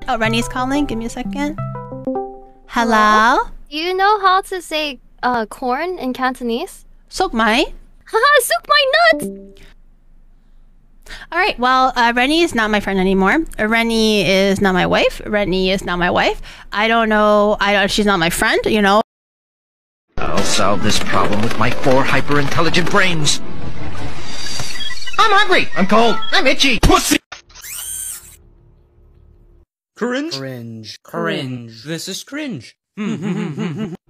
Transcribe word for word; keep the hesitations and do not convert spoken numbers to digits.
Oh, Rennie's calling. Give me a second. Hello? Do you know how to say uh, corn in Cantonese? Sok mai. Haha, suk my nuts! Alright, well, uh, Rennie is not my friend anymore. Uh, Rennie is not my wife. Rennie is not my wife. I don't know. I don't, she's not my friend, you know. I'll solve this problem with my four hyper-intelligent brains. I'm hungry. I'm cold. I'm itchy. Pussy. Cringe? Cringe. Cringe. This is cringe.